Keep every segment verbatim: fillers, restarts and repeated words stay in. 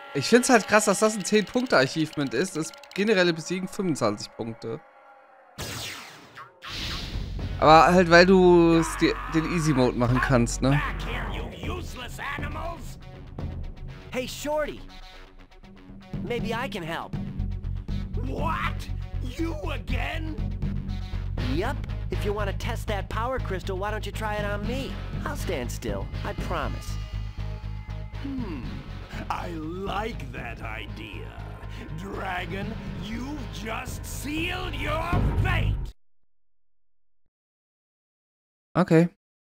Ich finde es halt krass, dass das ein zehn Punkte Achievement ist. Das generelle Besiegen fünfundzwanzig Punkte. Aber halt, weil du den Easy Mode machen kannst, ne? Hey, Shorty. Maybe I can help. What? You again? Yep. If you want to test that power crystal, why don't you try it on me? I'll stand still. I promise. Hmm. I like that idea. Dragon, you've just sealed your fate! Okay.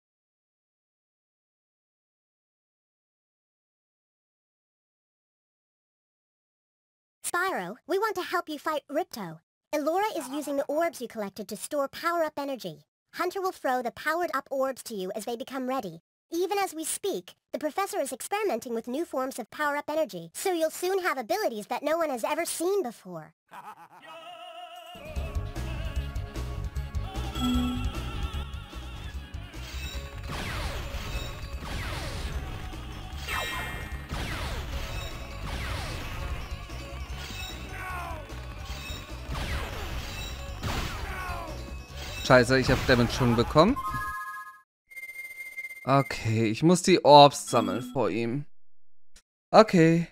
Spyro, we want to help you fight Ripto. Elora is using the orbs you collected to store power-up energy. Hunter will throw the powered-up orbs to you as they become ready. Even as we speak, the professor is experimenting with new forms of power-up energy, so you'll soon have abilities that no one has ever seen before. Scheiße, ich habe Damage schon bekommen. Okay, ich muss die Orbs sammeln vor ihm. Okay.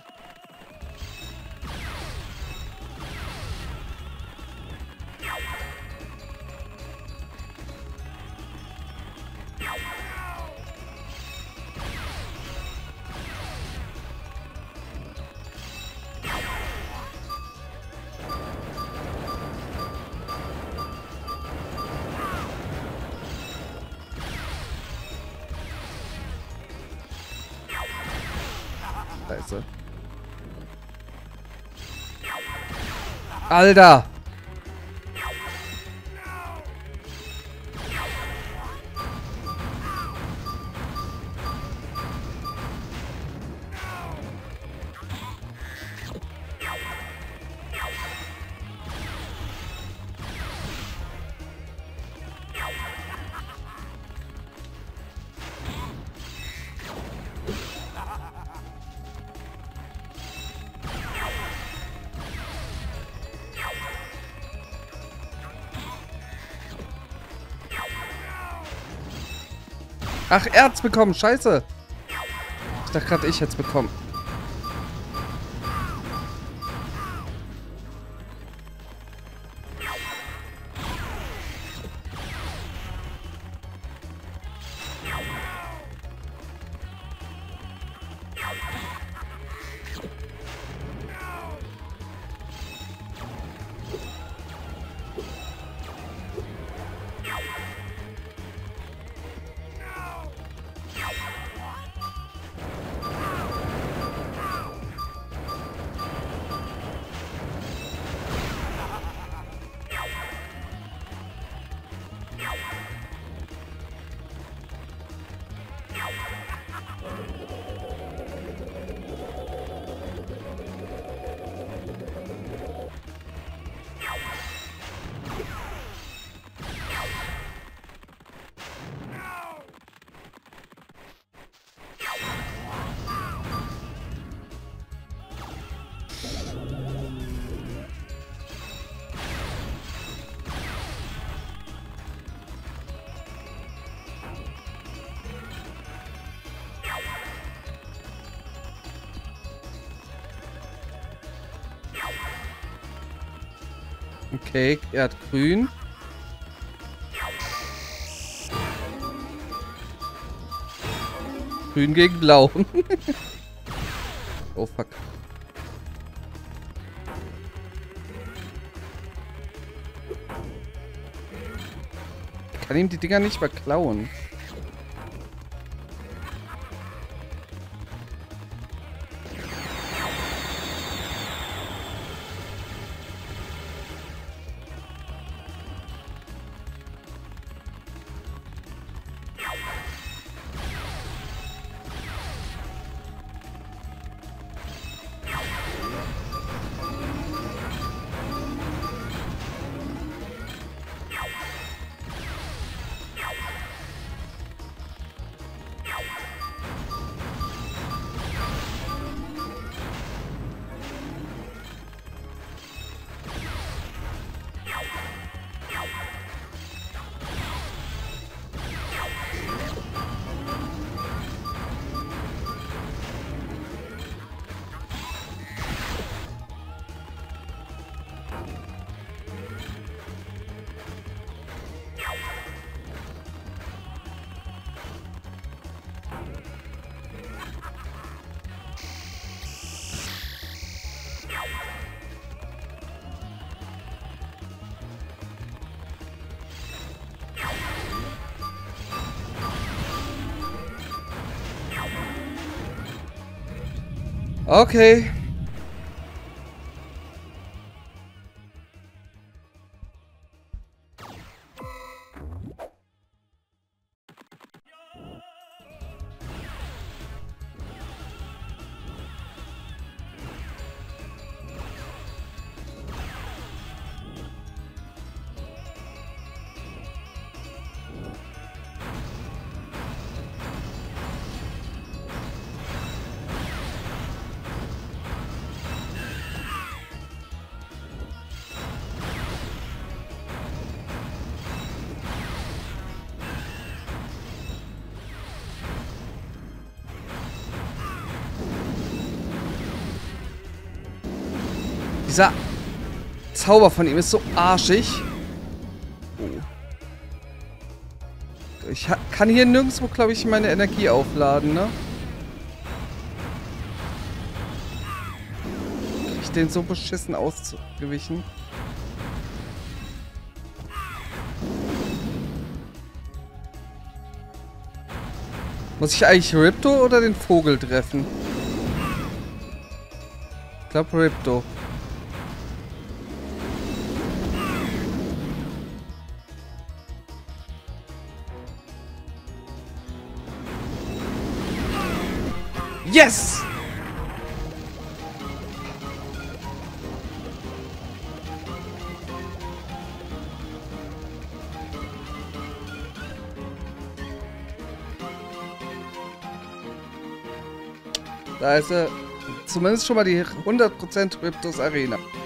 Scheiße. Alter! Ach, er hat's bekommen. Scheiße. Ich dachte gerade, ich hätte es bekommen. Okay, er hat grün. Grün gegen blau. Oh fuck. Ich kann ihm die Dinger nicht mehr klauen. Okay. Dieser Zauber von ihm ist so arschig. Oh. Ich kann hier nirgendwo, glaube ich, meine Energie aufladen, ne? Krieg ich den so beschissen ausgewichen? Muss ich eigentlich Ripto oder den Vogel treffen? Ich glaube Ripto. Yes! Da ist er. Zumindest schon mal die hundert Prozent Riptos Arena.